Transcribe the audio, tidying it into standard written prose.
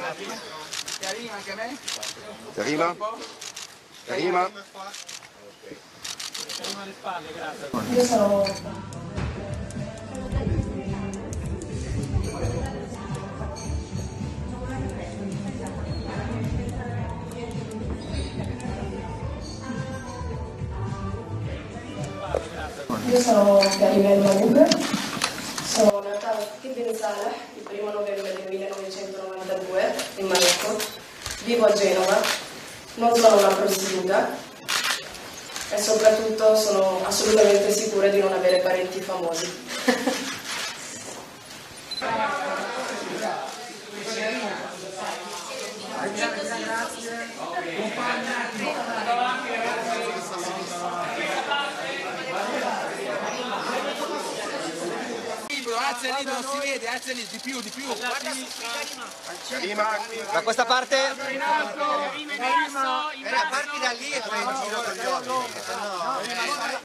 Ti arriva anche a me? Ti arriva? Ti arriva? Le spalle, grazie. Io sono... Io sono Gabriele Malug, sono nata a Tibenzana il 1° novembre del 1992 in Marocco, vivo a Genova, non sono una prostituta e soprattutto sono assolutamente sicura di non avere parenti famosi. Alza il libro, non si vede, alza il di più. Guarda Da questa parte? in alto, Parti da lì e fai il giro con gli occhi.